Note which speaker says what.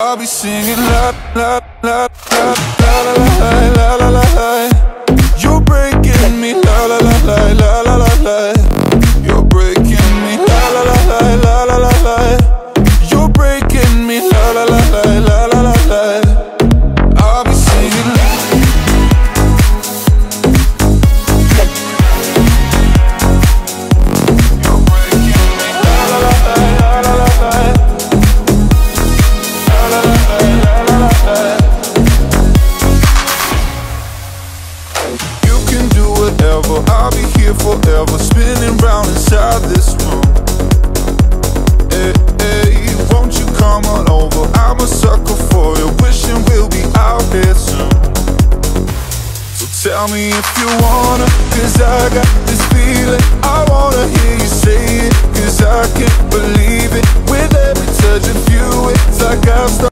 Speaker 1: I'll be singing la la la la la la la la la la la. You're breaking me la la la la la la la la. You're breaking me la la la la la la la la. You're breaking me la la la la la la la la. I'll be singing la. You're breaking me la la la la la la la. You can do whatever, I'll be here forever, spinning round inside this room. Hey, hey, won't you come on over? I'm a sucker for you, wishing we'll be out here soon. So tell me if you wanna, cause I got this feeling. I wanna hear you say it, cause I can't believe it. With every touch of you, it's like I've started